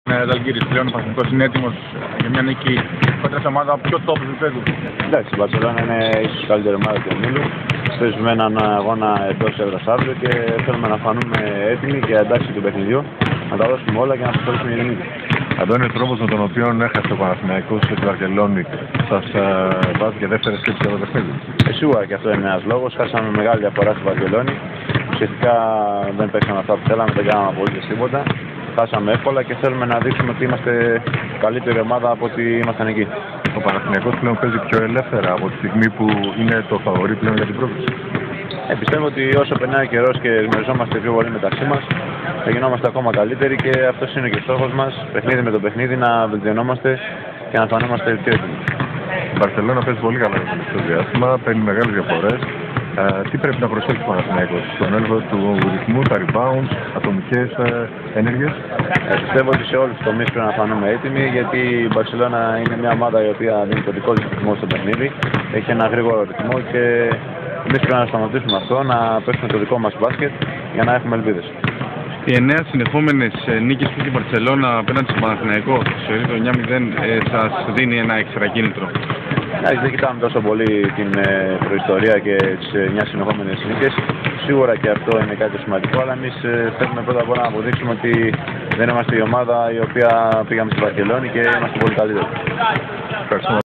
Ζαλγκίρις πλέον ο Παναθηναϊκός είναι έτοιμος για μια νίκη κόντρα σε ομάδα πιο top του επίπεδου. Εντάξει, η Μπαρσελόνα είναι ίσως η καλύτερη ομάδα του ομίλου. Παίζουμε έναν αγώνα εντός έδρας αύριο και θέλουμε να φανούμε έτοιμοι και εντάξει του παιχνιδιού, να τα δώσουμε όλα και να προσφέρουμε για νίκη. Αντώνη, ο τρόπος με τον οποίο έχασε ο Παναθηναϊκός στη Βαρκελόνη σας βάζει και δεύτερη σκέψη για το παιχνίδι. Σίγουρα και αυτό είναι ένας λόγος. Χάσαμε μεγάλη διαφορά στη Βαρκελόνη. Ουσιαστικά δεν παίξαμε αυτά που θέλαμε, δεν κάναμε απολύτως τίποτα. Χάσαμε εύκολα και θέλουμε να δείξουμε ότι είμαστε καλύτερη ομάδα από ότι ήμασταν εκεί. Ο Παναθηναϊκός πλέον παίζει πιο ελεύθερα από τη στιγμή που είναι το φαβορί πλέον για την πρόκληση. Πιστεύω ότι όσο περνάει ο καιρός και γνωριζόμαστε πιο πολύ μεταξύ μας, θα γινόμαστε ακόμα καλύτεροι και αυτός είναι και ο στόχος μας, παιχνίδι με το παιχνίδι, να βελτιωνόμαστε και να φανόμαστε πιο έτοιμοι. Η Μπαρσελόνα παίζει πολύ καλά στο διάστημα, παίρνει μεγάλες διαφορές. Τι πρέπει να προσέξει ο Παναθηναϊκός στον έλεγχο του ρυθμού, τα rebounds, ατομικές ενέργειες? Πιστεύω ότι σε όλους τους τομείς πρέπει να φανούμε έτοιμοι, γιατί η Μπαρσελόνα είναι μια ομάδα η οποία δίνει το δικό της ρυθμό στο παιχνίδι, έχει ένα γρήγορο ρυθμό και εμείς πρέπει να σταματήσουμε αυτό, να παίξουμε το δικό μας μπάσκετ για να έχουμε ελπίδες. Οι 9 συνεχόμενες νίκες που έχει η Μπαρσελόνα απέναντι στον Παναθηναϊκό, στο το 9-0, σας δίνει ένα έξτρα κίνητρο? Δεν κοιτάμε τόσο πολύ την προϊστορία και τις 9 συνεχόμενες νίκες. Σίγουρα και αυτό είναι κάτι σημαντικό, αλλά εμείς θέλουμε πρώτα απ' όλα να αποδείξουμε ότι δεν είμαστε η ομάδα η οποία πήγαμε στη Βαρκελόνη και είμαστε πολύ καλύτεροι.